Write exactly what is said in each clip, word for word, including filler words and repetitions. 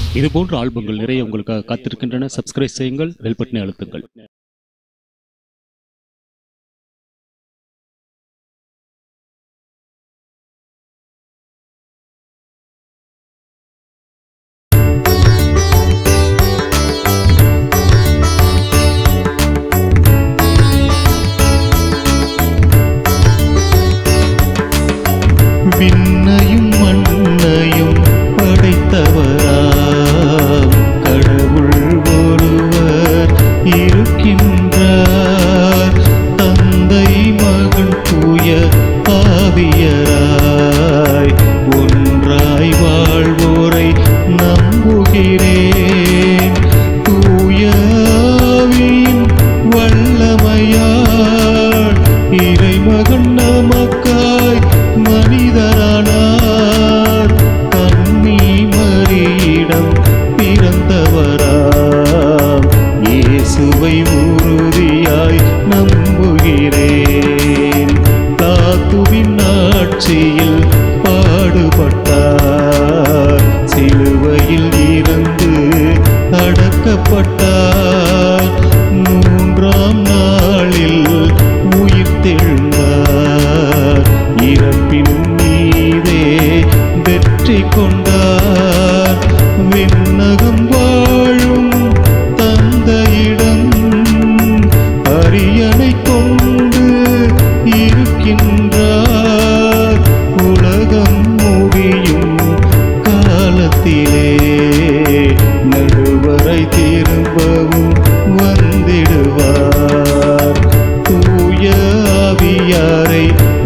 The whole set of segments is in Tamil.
இது போன்ற ஆல்பங்கள் நிறைய உங்களுக்காக காத்திருக்கின்றன. சப்ஸ்கிரைப் செய்யுங்கள், பெல் பட்டனை அழுத்துங்கள். விண்ணையும் மண்ணையும் படைத்தவராம் கடவுள் ஒருவர் இருக்கின்றார். தந்தை மகன் தூய ஆவியராய் ஒன்றாய் வாழ்வோரை நம்புகிறேன். தூய ஆவியின் வல்லமையால் இறைமகன் நமக்காய் மனிதரானார். கன்னி மரியிடம் பிறந்தவராம் இயேசுவை உறுதியாய் நம்புகிறேன். தாத்துவின் ஆட்சியில் பாடுபட்டார், சிலுவையில் இருந்து அடக்கப்பட்டார். மூன்றாம் நாளில் உயிர்த்தெழுந்தார், இறப்பின் மீதே வெற்றி கொண்டார். விண்ணகம் வாழும் தந்தையிடம் அரியணை கொண்டு இருக்கின்றார். உலகம் முடியும் காலத்திலே நடுவரை திரும்பவும் வந்திடுவார். தூய ஆவியாரை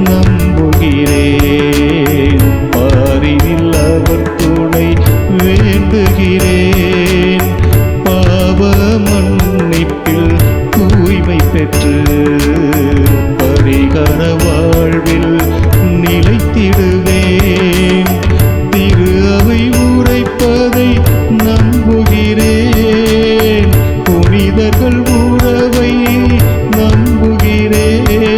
நம்புகிறேன், பாரினில் அவர் துணை வேண்டுகிறேன். பாவ மன்னிப்பில் தூய்மை பெற்று பரிகார வாழ்வில் நிலைத்திடுவேன். திரு அவை உரைப்பதை நம்புகிறேன், புனிதர்கள் உறவை நம்புகிறேன்.